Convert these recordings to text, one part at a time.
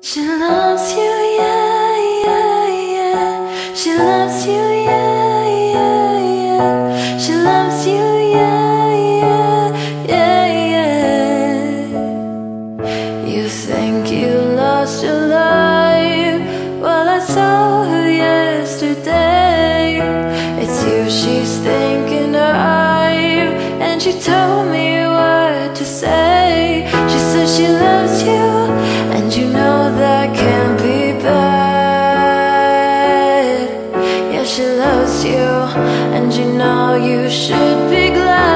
She loves you, yeah, yeah, yeah. She loves you, yeah, yeah, yeah. She loves you, yeah, yeah, yeah, yeah. You think you lost your life? Well, I saw her yesterday. It's you she's thinking of, and she told me what to say. She said she loves you, and you know that can't be bad. Yeah, she loves you, and you know you should be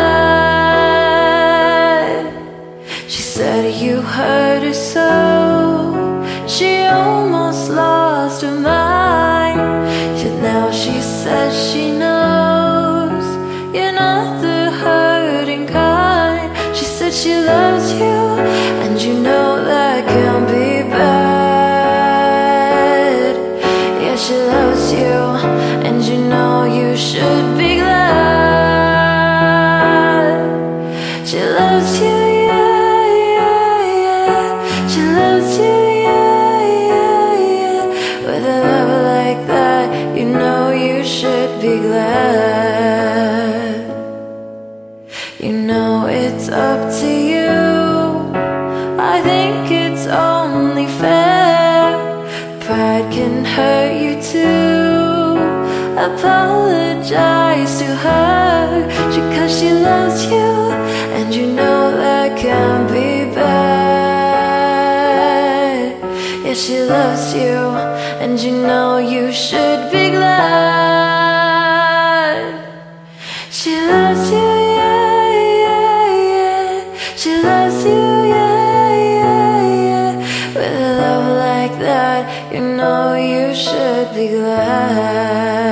glad. She said you hurt her so, she almost lost her mind. Yet now she says she knows you're not the hurting kind. She said she loves you, and you know that can't be bad. Yeah, she loves you, and you know you should be glad. She loves you, yeah, yeah, yeah. She loves you, yeah, yeah, yeah. With a love like that, you know you should be glad. You know it's up to you, I think it's only fair. Pride can hurt you too. Apologize to her, because she loves you, and you know that can't be bad. Yeah, she loves you, and you know you should be glad. She loves you, yeah, yeah, yeah. She loves you, yeah, yeah, yeah. With a love like that, you know you should be glad.